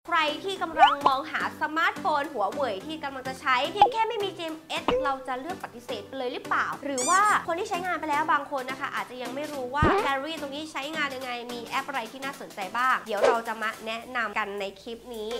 ใครที่กำลังมองหาสมาร์ทโฟนหัวเว่ยที่กำลังจะใช้เพียงแค่ไม่มี GMS เราจะเลือกปฏิเสธเลยหรือเปล่าหรือว่าคนที่ใช้งานไปแล้วบางคนนะคะอาจจะยังไม่รู้ว่า Gallery ตรงนี้ใช้งานยังไงมีแอปอะไรที่น่าสนใจบ้างเดี๋ยวเราจะมาแนะนำกันในคลิปนี้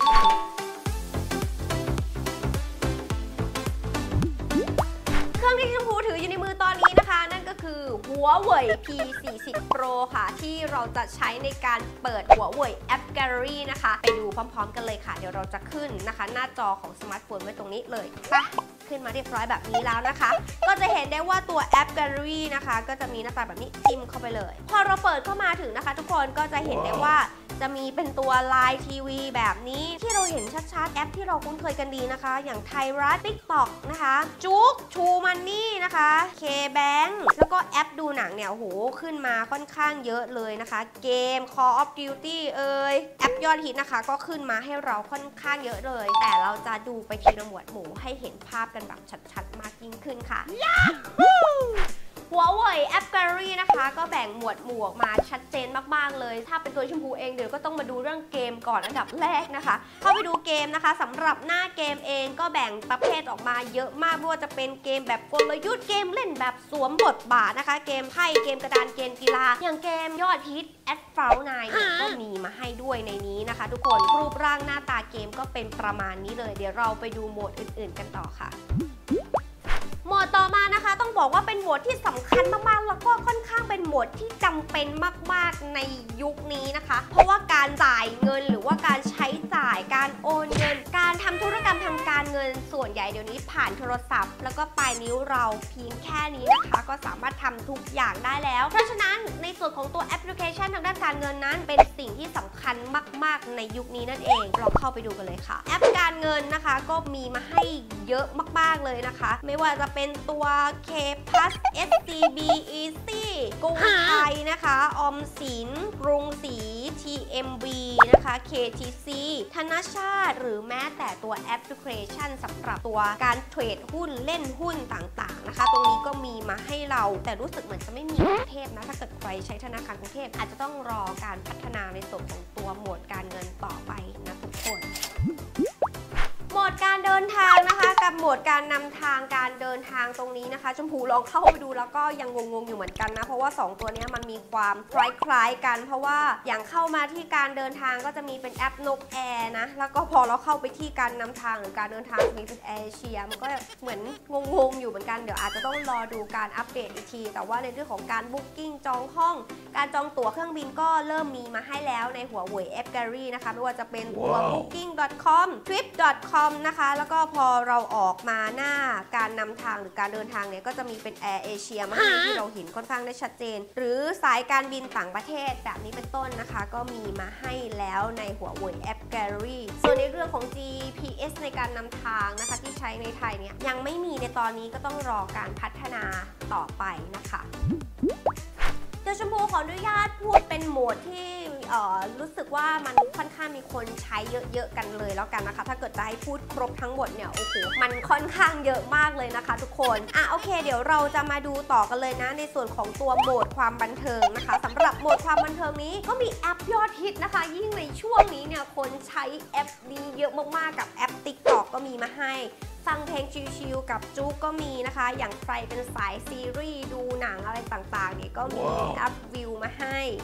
เครื่องที่ชมพูถืออยู่ในมือตอนนี้นะคะนั่นก็คือหัวเว่ย P40 Pro ค่ะที่เราจะใช้ในการเปิดหัวเว่ยแอป Gallery นะคะไปดูพร้อมๆกันเลยค่ะเดี๋ยวเราจะขึ้นนะคะหน้าจอของสมาร์ทโฟนไว้ตรงนี้เลยไปขึ้นมาเรียบร้อยแบบนี้แล้วนะคะก็จะเห็นได้ว่าตัวแอป Gallery นะคะก็จะมีหน้าตาแบบนี้จิ้มเข้าไปเลยพอเราเปิดเข้ามาถึงนะคะทุกคนก็จะเห็นได้ว่าจะมีเป็นตัว Line TV แบบนี้ที่เราเห็นชัดๆแอปที่เราคุ้นเคยกันดีนะคะอย่างไทยรัฐ TikTok นะคะจุ๊กชูมันนี่นะคะ KBank แล้วก็แอปดูหนังเนี่ยโอ้โหขึ้นมาค่อนข้างเยอะเลยนะคะเกม Call of Duty แอปยอดฮิตนะคะก็ขึ้นมาให้เราค่อนข้างเยอะเลยแต่เราจะดูไปทีละหมวดหมู่ให้เห็นภาพกันแบบชัดๆมากยิ่งขึ้นค่ะหัวเว่ยแอป Gallery นะคะก็แบ่งหมวดหมู่ออกมาชัดเจนมากๆเลยถ้าเป็นตัวชมพูเองเดี๋ยวก็ต้องมาดูเรื่องเกมก่อนอันดับแรกนะคะเข้าไปดูเกมนะคะสำหรับหน้าเกมเองก็แบ่งประเภทออกมาเยอะมากไม่ว่าจะเป็นเกมแบบกลยุทธ์เกมเล่นแบบสวมบทบาทนะคะเกมไพ่เกมกระดานเกมกีฬาอย่างเกมยอดฮิต Asphalt 9 เนี่ยก็มีมาให้ด้วยในนี้นะคะทุกคนรูปร่างหน้าตาเกมก็เป็นประมาณนี้เลยเดี๋ยวเราไปดูโหมดอื่นๆกันต่อค่ะโหมดต่อมานะคะต้องบอกว่าเป็นโหมดที่สำคัญมากๆแล้วก็ค่อนข้างเป็นโหมดที่จำเป็นมากๆในยุคนี้นะคะเพราะว่าการจ่ายเงินหรือว่าการใช้จ่ายการโอนเงินการทำธุรกรรมทางการเงินส่วนใหญ่เดี๋ยวนี้ผ่านโทรศัพท์แล้วก็ปลายนิ้วเราเพียงแค่นี้นะคะก็สามารถทำทุกอย่างได้แล้วเพราะฉะนั้นในส่วนของตัวแอปพลิเคชันทางด้านการเงินนั้นเป็นสิ่งที่สำคัญมากๆในยุคนี้นั่นเองเราเข้าไปดูกันเลยค่ะแอปการเงินนะคะก็มีมาให้เยอะมากๆเลยนะคะไม่ว่าจะเป็นตัว K Plus SCB Easy กรุงไทยนะคะออมสินกรุงศรี TMB นะคะ KTC ธนชาติหรือแม้แต่ตัวแอปพลิเคชันสำหรับตัวการเทรดหุ้นเล่นหุ้นต่างๆนะคะตรงนี้ก็มีมาให้เราแต่รู้สึกเหมือนจะไม่มีกรุงเทพนะถ้าเกิดใครใช้ธนาคารกรุงเทพอาจจะต้องรอการพัฒนาในส่วนของตัวโหมดการเงินต่อไปนะทุกคนโหมดการเดินทางนะคะกับโหมดการนำทางการเดินทางตรงนี้นะคะชมพูลองเข้าไปดูแล้วก็ยังงงๆอยู่เหมือนกันนะเพราะว่า2ตัวนี้มันมีความคล้ายๆกันเพราะว่าอย่างเข้ามาที่การเดินทางก็จะมีเป็นแอปนกแอร์นะแล้วก็พอเราเข้าไปที่การนำทางหรือการเดินทางมีเป็นแอร์เอเชียมันก็เหมือนงงๆอยู่เหมือนกันเดี๋ยวอาจจะต้องรอดูการอัปเดตอีกทีแต่ว่าในเรื่องของการบุ๊กกิ้งจองห้องการจองตั๋วเครื่องบินก็เริ่มมีมาให้แล้วในหัวเว่ยแอป Gallery นะคะไม่ว่าจะเป็นตัว booking.com trip.com นะคะแล้วก็พอเราออกมาหน้าการนำทางหรือการเดินทางเนี่ยก็จะมีเป็นแอร์เอเชียมาให้ที่เราเห็นค่อนข้างได้ชัดเจนหรือสายการบินต่างประเทศแบบนี้เป็นต้นนะคะก็มีมาให้แล้วในหัวเว่ยแอป Gallery ส่วนในเรื่องของ GPS ในการนำทางนะคะที่ใช้ในไทยเนี่ยยังไม่มีในตอนนี้ก็ต้องรอการพัฒนาต่อไปนะคะเดี๋ยวชมพูขออนุญาตพูดเป็นโหมดที่รู้สึกว่ามันค่อนข้างมีคนใช้เยอะๆกันเลยแล้วกันนะคะถ้าเกิดจะให้พูดครบทั้งหมดเนี่ยโอ้โหมันค่อนข้างเยอะมากเลยนะคะทุกคนโอเคเดี๋ยวเราจะมาดูต่อกันเลยนะในส่วนของตัวโหมดความบันเทิงนะคะสำหรับโหมดความบันเทิงนี้ก็มีแอปยอดฮิตนะคะยิ่งในช่วงนี้เนี่ยคนใช้แอปนี้เยอะมากๆกับแอป TikTok ก็มีมาให้ฟังเพลงชิลๆกับจุ๊กก็มีนะคะอย่างใครเป็นสายซีรีส์ดูหนังอะไรต่างๆเนี่ยก็มีแอปวิวมาให้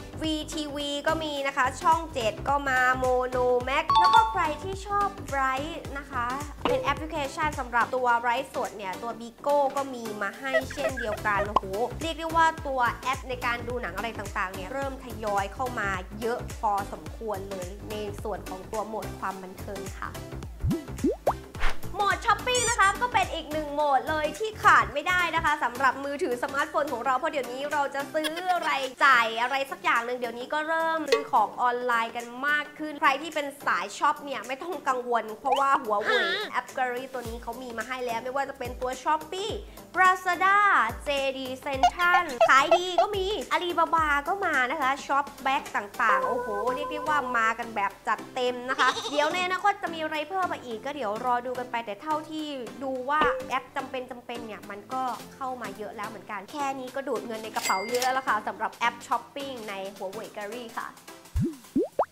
VTV ก็มีนะคะช่อง 7 ก็มาโมโนแม็กแล้วก็ใครที่ชอบไบรท์นะคะเป็นแอปพลิเคชันสำหรับตัวไบรท์สดเนี่ยตัวบิโก้ก็มีมาให้เช่นเดียวกันโอ้โหเรียกได้ว่าตัวแอปในการดูหนังอะไรต่างๆเนี่ยเริ่มทยอยเข้ามาเยอะพอสมควรเลยในส่วนของตัวโหมดความบันเทิงค่ะโหมดช้อปปิ้งนะคะก็เป็นอีกหนึ่งโหมดเลยที่ขาดไม่ได้นะคะสำหรับมือถือสมาร์ทโฟนของเราเพราะเดี๋ยวนี้เราจะซื้ออะไรจ่ายอะไรสักอย่างหนึ่งเดี๋ยวนี้ก็เริ่มซื้อของออนไลน์กันมากขึ้นใครที่เป็นสายช็อปเนี่ยไม่ต้องกังวลเพราะว่าหัวเว่ยแอป Gallery ตัวนี้เขามีมาให้แล้วไม่ว่าจะเป็นตัว Shopee Lazada JD Central ขายดีก็มี Alibaba ก็มานะคะช็อปแบ็กต่างๆโอ้โหเรียกได้ว่ามากันแบบจัดเต็มนะคะเดี๋ยวในอนาคตจะมีอะไรเพิ่มมาอีกก็เดี๋ยวรอดูกันไปแต่เท่าที่ดูว่าแอปจำเป็นเนี่ยมันก็เข้ามาเยอะแล้วเหมือนกันแค่นี้ก็ดูดเงินในกระเป๋าเยอะแล้วค่ะสำหรับแอปช้อปปิ้งในหัวเว่ย Gallery ค่ะ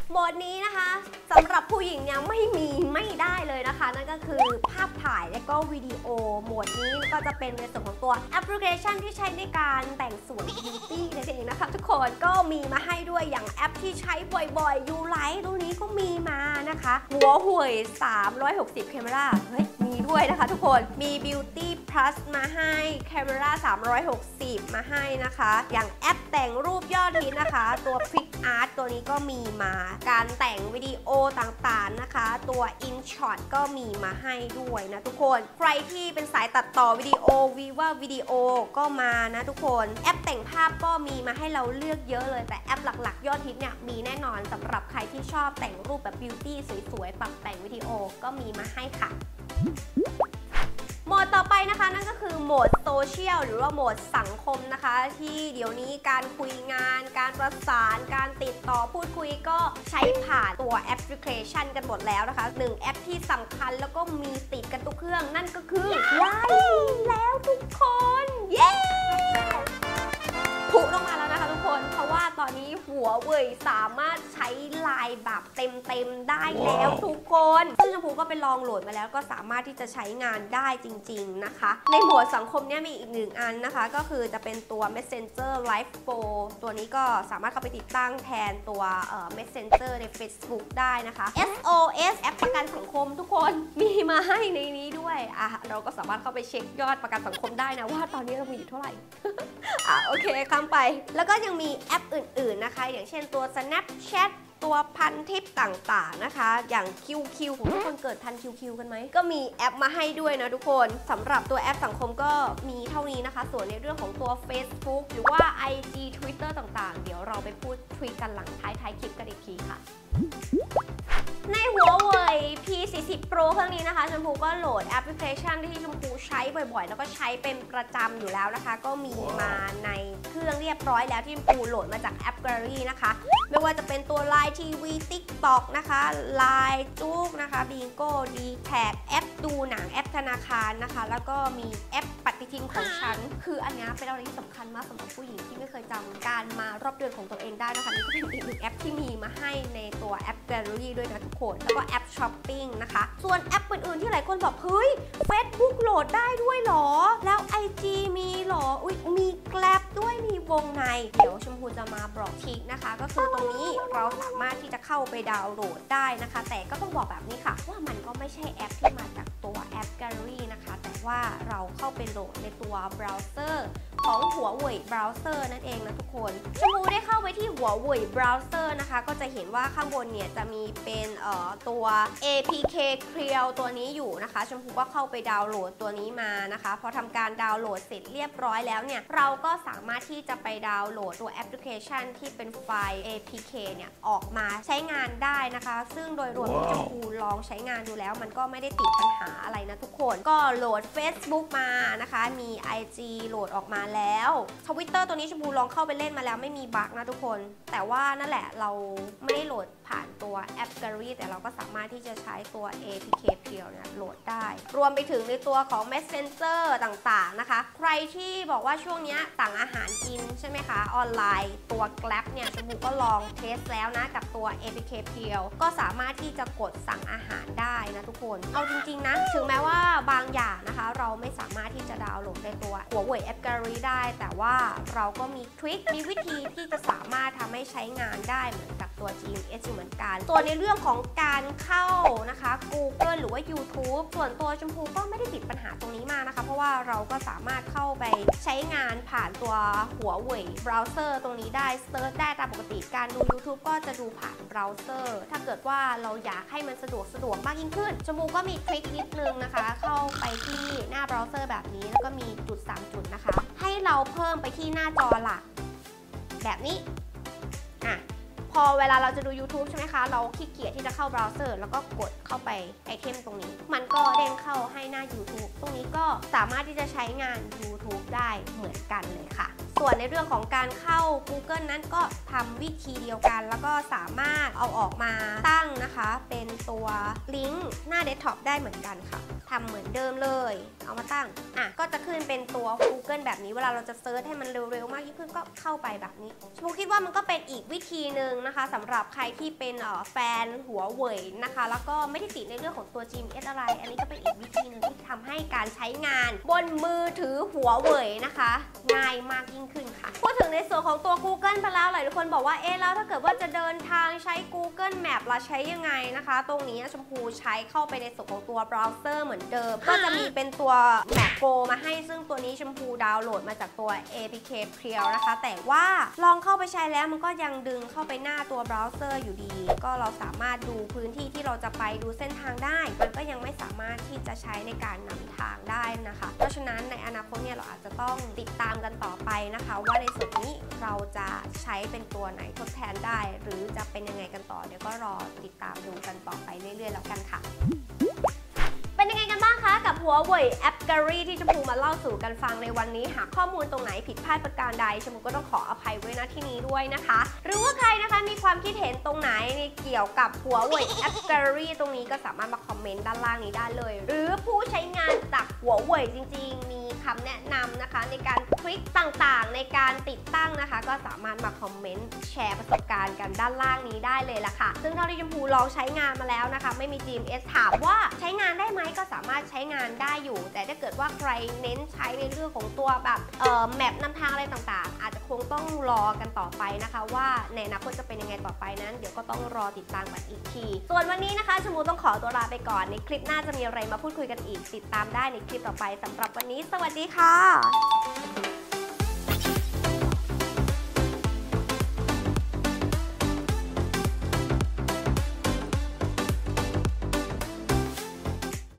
โหมดนี้นะคะสำหรับผู้หญิงเนี่ยไม่ได้เลยนะคะนั่นก็คือภาพถ่ายและก็วิดีโอโหมดนี้ก็จะเป็นในส่วนของตัวแอปพลิเคชันที่ใช้ในการแต่งสวยบิวตี้นั่นเองนะคะทุกคนก็มีมาให้ด้วยอย่างแอปที่ใช้บ่อยๆ YouLight ตัวนี้ก็มีมานะคะหัวห่วย360 Camera เฮ้ยมีด้วยนะคะทุกคนมี Beauty Plus มาให้ Camera 360 มาให้นะคะอย่างแอปแต่งรูปยอดฮิตนะคะตัว Pic Art ตัวนี้ก็มีมาการแต่งวิดีโอต่างๆนะคะตัว InShot ก็มีมาให้ด้วยนะทุกคนใครที่เป็นสายตัดต่อวิดีโอVivaวิดีโอก็มานะทุกคนแอปแต่งภาพก็มีมาให้เราเลือกเยอะเลยแต่แอปหลักๆยอดฮิตเนี่ยมีแน่นอนสำหรับใครที่ชอบแต่งรูปแบบบิวตี้สวยๆปรับแต่งวิดีโอก็มีมาให้ค่ะโหมดต่อไปนะคะนั่นก็คือโหมดโซเชียลหรือว่าโหมดสังคมนะคะที่เดี๋ยวนี้การคุยงานการประสานการติดต่อพูดคุยก็ใช้ผ่านตัวแอปพลิเคชันกันหมดแล้วนะคะ1แอปที่สำคัญแล้วก็มีติดกันทุกเครื่องนั่นก็คือ LINE แล้วทุกคนเย้พุลงมาแล้วนะคะทุกคนเพราะว่าตอนนี้หัวเว่ยสามารถใช้ LINE แบบเต็มได้แล้วทุกคนซึ่งชมพูก็ไปลองโหลดมาแล้วก็สามารถที่จะใช้งานได้จริงๆนะคะในโหมดสังคมเนี่ยมีอีกหนึ่งอันนะคะก็คือจะเป็นตัว Messenger Live Pro ตัวนี้ก็สามารถเข้าไปติดตั้งแทนตัว Messenger ใน Facebook ได้นะคะ SOS แอปประกันสังคมทุกคนมีมาให้ในนี้ด้วยเราก็สามารถเข้าไปเช็คยอดประกันสังคมได้นะว่าตอนนี้เรามีอยู่เท่าไหร่ โอเคข้ามไปแล้วก็ยังมีแอปอื่นๆนะคะอย่างเช่นตัว Snapchat ตัวพันทิปต่างๆนะคะอย่าง QQ ทุกคนเกิดทัน QQ กันไหมก็มีแอปมาให้ด้วยนะทุกคนสำหรับตัวแอปสังคมก็มีเท่านี้นะคะส่วนในเรื่องของตัว Facebook หรือว่า IG Twitter ต่างๆเดี๋ยวเราไปพูดคุยกันหลังท้ายคลิปกันอีกทีค่ะในหัวเว่ย P40 Pro เครื่องนี้นะคะชมพูก็โหลดแอปพลิเคชันที่ชมพูใช้บ่อยๆแล้วก็ใช้เป็นประจำอยู่แล้วนะคะก็มีมาในเครื่องเรียบร้อยแล้วที่ชมพูโหลดมาจากแอป Gallery นะคะไม่ว่าจะเป็นตัว Line TV TikTok นะคะ Line จุ๊กนะคะ Bingo Dtag แอปดูหนังแอปธนาคารนะคะแล้วก็มีแอปปฏิทินของฉันคืออันนี้เป็นอะไรที่สำคัญมากสำหรับผู้หญิงที่ไม่เคยจำการมารอบเดือนของตัวเองได้นะคะนี่ก็เป็นอีกหนึ่งแอปที่มีมาให้ในตัวแอป Gallery ด้วยนะทุกคนแล้วก็แอปช้อปปิ้งนะคะส่วนแอปอื่นๆที่หลายคนบอกเฮ้ย Facebook โหลดได้ด้วยหรอแล้ว IG มีหรออุ๊ยมี Grab ด้วยมีวงในเดี๋ยวชมพูจะมาบอกทีนะคะก็คือตรงนี้เราสามารถที่จะเข้าไปดาวน์โหลดได้นะคะแต่ก็ต้องบอกแบบนี้ค่ะว่ามันก็ไม่ใช่แอปที่มาจากตัวแอป Gallery นะคะแต่ว่าเราเข้าไปโหลดในตัวเบราว์เซอร์ของหัวเว่ยเบราว์เซอร์นั่นเองนะทุกคนชมพูได้เข้าไปที่หัวเว่ยเบราว์เซอร์นะคะก็จะเห็นว่าข้างบนเนี่ยจะมีเป็นตัว APK Clear ตัวนี้อยู่นะคะชมพูก็เข้าไปดาวน์โหลดตัวนี้มานะคะพอทำการดาวน์โหลดเสร็จเรียบร้อยแล้วเนี่ยเราก็สามารถที่จะไปดาวน์โหลดตัวแอปพลิเคชันที่เป็นไฟล์ APK เนี่ยออกมาใช้งานได้นะคะซึ่งโดยรวมที่ชมพูลองใช้งานดูแล้วมันก็ไม่ได้ติดปัญหาอะไรนะทุกคนก็โหลด Facebook มานะคะมี IG โหลดออกมาแล้ว Twitter ตัวนี้ชมพูลองเข้าไปเล่นมาแล้วไม่มีบั๊กนะทุกคนแต่ว่านั่นแหละเราไม่ได้โหลดผ่านตัวแอป Gallery แต่เราก็สามารถที่จะใช้ตัว APK Pure เนี่ยโหลดได้รวมไปถึงในตัวของ Messenger ต่างๆนะคะใครที่บอกว่าช่วงนี้สั่งอาหารกินใช่ไหมคะออนไลน์ตัว Grab เนี่ยชมพูก็ลองเทสแล้วนะกับตัว APK Pure ก็สามารถที่จะกดสั่งอาหารได้นะทุกคนเอาจริงๆนะถึงแม้ว่าบางอย่างนะคะเราไม่สามารถที่จะดาวน์โหลดในตัวหัวเว่ยแอป Gallery ได้แต่ว่าเราก็มีทริคมีวิธีที่จะสามารถทำให้ใช้งานได้เหมือนกับตัว GMS เหมือนกันส่วนในเรื่องของการเข้านะคะ Google หรือว่า YouTube ส่วนตัวชมพูก็ไม่ได้ติดปัญหาตรงนี้มากนะคะเพราะว่าเราก็สามารถเข้าไปใช้งานผ่านตัวหัวเว่ยเบราว์เซอร์ตรงนี้ได้เซิร์ชได้ตามปกติการดู YouTube ก็จะดูผ่านเบราว์เซอร์ถ้าเกิดว่าเราอยากให้มันสะดวกมากยิ่งขึ้นชมพูก็มีทริคนิดนึงนะคะเข้าไปที่หน้าเบราว์เซอร์แบบนี้แล้วก็มีจุด3จุดนะคะให้เราเพิ่มไปที่หน้าจอหลักแบบนี้พอเวลาเราจะดู YouTube ใช่ไหมคะเราขี้เกียจที่จะเข้าเบราว์เซอร์แล้วก็กดเข้าไปไอเทมตรงนี้มันก็เด้งเข้าให้หน้า YouTube ตรงนี้ก็สามารถที่จะใช้งาน YouTube ได้เหมือนกันเลยค่ะส่วนในเรื่องของการเข้า Google นั้นก็ทำวิธีเดียวกันแล้วก็สามารถเอาออกมาตั้งนะคะเป็นตัวลิงก์หน้าเดสก์ท็อปได้เหมือนกันค่ะทำเหมือนเดิมเลยเอามาตั้งก็จะขึ้นเป็นตัว Google แบบนี้เวลาเราจะเซิร์ชให้มันเร็วๆมากยิ่งขึ้นก็เข้าไปแบบนี้ชมพูคิดว่ามันก็เป็นอีกวิธีหนึ่งนะคะสำหรับใครที่เป็นแฟนหัวเว่ยนะคะแล้วก็ไม่ได้ติดในเรื่องของตัว GMS อะไรอันนี้ก็เป็นอีกวิธีหนึ่งที่ทำให้การใช้งานบนมือถือหัวเว่ยนะคะง่ายมากยิ่งขึ้นค่ะพูดถึงในส่วนของตัว Google ไปแล้วหลายคนบอกว่าแล้วถ้าเกิดว่าจะเดินทางใช้ Google Map ล่ะใช้ยังไงนะคะตรงนี้ชมพูใช้เข้าไปในส่วนของตัวเบราว์เซอร์เหมือนเดิมก็จะมีเป็นตัว Map Go มาให้ซึ่งตัวนี้ชมพูดาวน์โหลดมาจากตัว APK Priel นะคะแต่ว่าลองเข้าไปใช้แล้วมันก็ยังดึงเข้าไปหน้าตัวเบราว์เซอร์อยู่ดีก็เราสามารถดูพื้นที่ที่เราจะไปดูเส้นทางได้มันก็ยังไม่สามารถที่จะใช้ในการนำทางได้นะคะเพราะฉะนั้นในอนาคตเนี่ยเราอาจจะต้องติดตามกันต่อไปนะคะว่าในส่วนนี้เราจะใช้เป็นตัวไหนทดแทนได้หรือจะเป็นยังไงกันต่อเดี๋ยวก็รอติดตามดูกันต่อไปเรื่อยๆแล้วกันค่ะเป็นยังไงกันบ้างคะกับหัวเว่ยแอปการีที่ชมพูมาเล่าสู่กันฟังในวันนี้หากข้อมูลตรงไหนผิดพลาดประการใดชมพูก็ต้องขออภัยไว้ณที่นี้ด้วยนะคะหรือว่าใครนะคะมีความคิดเห็นตรงไหนในเกี่ยวกับหัวเว่ยแอปการีตรงนี้ก็สามารถมาคอมเมนต์ด้านล่างนี้ได้เลยหรือผู้ใช้งานจากหัวเว่ยจริงๆมีคำแนะนำนะคะในการทริคต่างๆในการติดตั้งนะคะก็สามารถมาคอมเมนต์แชร์ประสบการณ์กันด้านล่างนี้ได้เลยล่ะค่ะซึ่งเท่าที่ชมพูลองใช้งานมาแล้วนะคะไม่มี GMS ถามว่าใช้งานได้ไหมก็สามารถใช้งานได้อยู่แต่ถ้าเกิดว่าใครเน้นใช้ในเรื่องของตัวแบบแมปนำทางอะไรต่างๆอาจจะคงต้องรอกันต่อไปนะคะว่าในอนาคตจะเป็นยังไงต่อไปนั้นเดี๋ยวก็ต้องรอติดตามกันอีกทีส่วนวันนี้นะคะชมพูต้องขอตัวลาไปก่อนในคลิปหน้าจะมีอะไรมาพูดคุยกันอีกติดตามได้ในคลิปต่อไปสำหรับวันนี้สวัสดีค่ะ